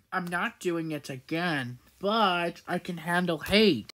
I'm not doing it again, but I can handle hate.